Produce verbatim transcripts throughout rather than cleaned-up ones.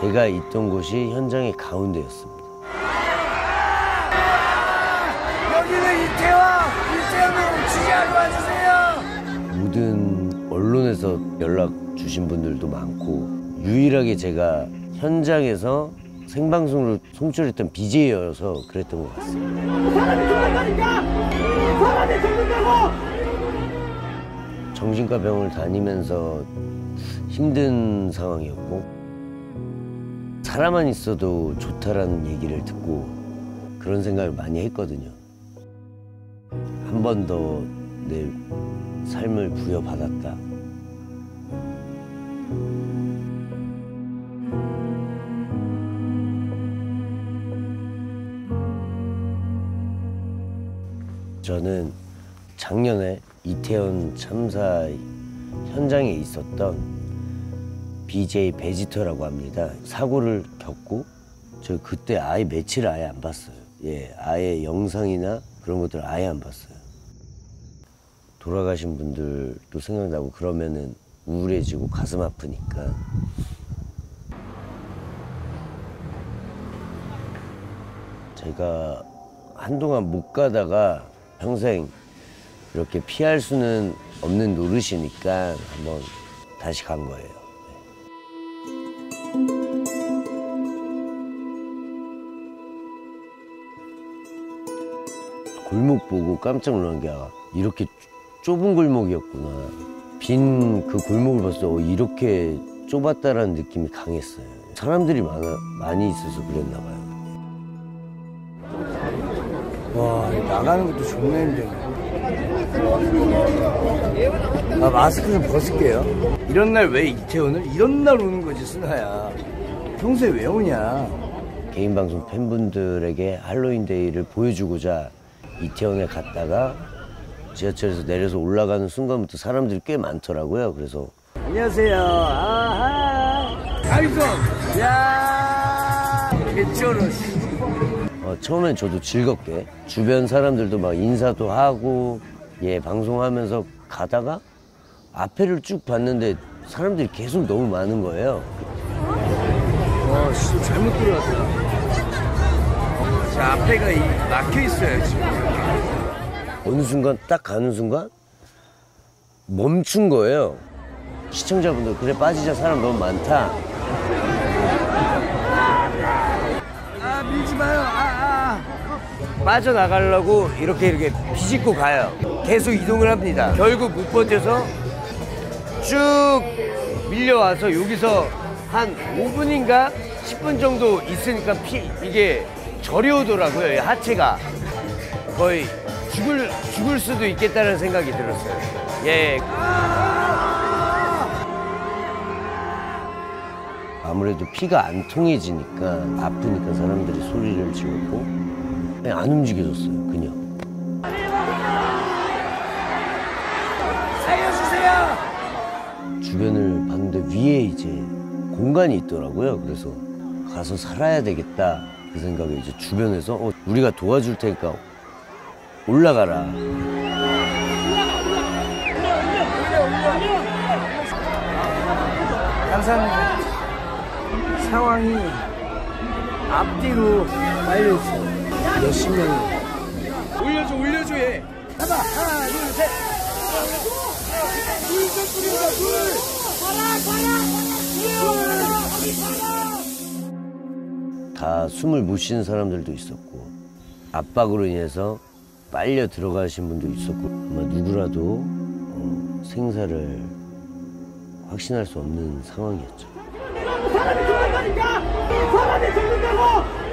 제가 있던 곳이 현장의 가운데였습니다. 여기는 이태원! 이태원을 지지하러 와주세요! 모든 언론에서 연락 주신 분들도 많고 유일하게 제가 현장에서 생방송으로 송출했던 비제이여서 그랬던 것 같습니다. 사람이 죽는다니까! 사람이 죽는다고! 정신과 병원을 다니면서 힘든 상황이었고 사람만 있어도 좋다라는 얘기를 듣고 그런 생각을 많이 했거든요. 한 번 더 내 삶을 부여받았다. 저는 작년에 이태원 참사 현장에 있었던 비제이 베지터라고 합니다. 사고를 겪고 저 그때 아예 며칠을 아예 안 봤어요. 예, 아예 영상이나 그런 것들을 아예 안 봤어요. 돌아가신 분들도 생각나고 그러면은 우울해지고 가슴 아프니까. 제가 한동안 못 가다가 평생 이렇게 피할 수는 없는 노릇이니까 한번 다시 간 거예요. 골목 보고 깜짝 놀란 게 이렇게 좁은 골목이었구나. 빈 그 골목을 봤을 때 어, 이렇게 좁았다라는 느낌이 강했어요. 사람들이 많아, 많이 있어서 그랬나 봐요. 와, 나가는 것도 존나 힘드네. 아, 마스크 좀 벗을게요. 이런 날 왜 이태원을? 이런 날 오는 거지, 순아야. 평소에 왜 오냐? 개인 방송 팬분들에게 할로윈데이를 보여주고자 이태원에 갔다가 지하철에서 내려서 올라가는 순간부터 사람들이 꽤 많더라고요. 그래서 안녕하세요. 아하. 가위손. 야. 개쩔어. 어, 처음엔 저도 즐겁게 주변 사람들도 막 인사도 하고 예 방송하면서 가다가 앞에를 쭉 봤는데 사람들이 계속 너무 많은 거예요. 와, 씨, 잘못 들어왔다. 자, 앞에가 이, 막혀 있어요, 지금. 어느 순간 딱 가는 순간 멈춘 거예요. 시청자분들 그래 빠지자 사람 너무 많다. 아, 밀지 마요. 아, 아. 빠져나가려고 이렇게 이렇게 비집고 가요. 계속 이동을 합니다. 결국 못 버텨서 쭉 밀려와서 여기서 한 오 분인가 십 분 정도 있으니까 피, 이게 저려오더라고요. 하체가 거의 죽을, 죽을 수도 있겠다는 생각이 들었어요. 예. 아무래도 피가 안 통해지니까 아프니까 사람들이 소리를 지르고 그냥 안 움직여졌어요. 그냥. 살려주세요. 주변을 봤는데 위에 이제 공간이 있더라고요. 그래서 가서 살아야 되겠다 그 생각에 이제 주변에서 어, 우리가 도와줄 테니까 올라가라. 감사합니다. 상황이 앞뒤로 말려있어요. 몇십 명이. 올려줘, 올려줘, 얘. 하나, 하나, 둘, 셋. 둘, 셋 뿌린다, 둘. 다 숨을 못 쉬는 사람들도 있었고 압박으로 인해서 빨려 들어가신 분도 있었고 아마 누구라도 어, 생사를 확신할 수 없는 상황이었죠. 사람이 죽는다니까! 사람이 죽는다고!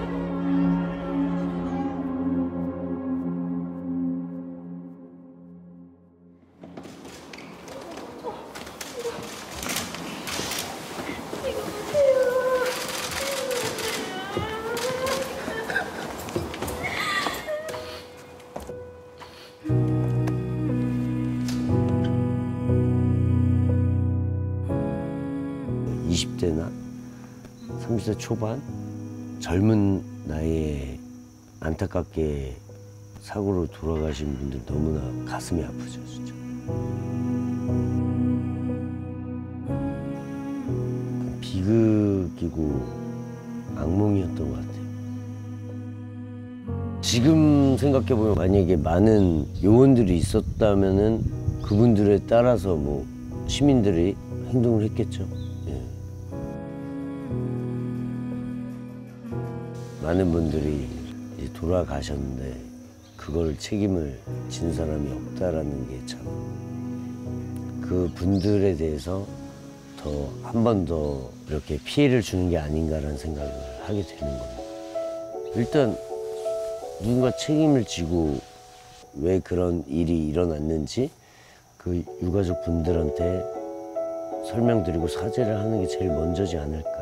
이십 대나 삼십 대 초반 젊은 나이에 안타깝게 사고로 돌아가신 분들 너무나 가슴이 아프죠, 진짜. 비극이고 악몽이었던 것 같아요. 지금 생각해보면 만약에 많은 요원들이 있었다면은 그분들에 따라서 뭐 시민들이 행동을 했겠죠. 예. 많은 분들이 이제 돌아가셨는데 그걸 책임을 진 사람이 없다라는 게 참 그 분들에 대해서 더 한 번 더 이렇게 피해를 주는 게 아닌가라는 생각을 하게 되는 겁니다. 일단 누군가 책임을 지고 왜 그런 일이 일어났는지 그 유가족 분들한테 설명드리고 사죄를 하는 게 제일 먼저지 않을까.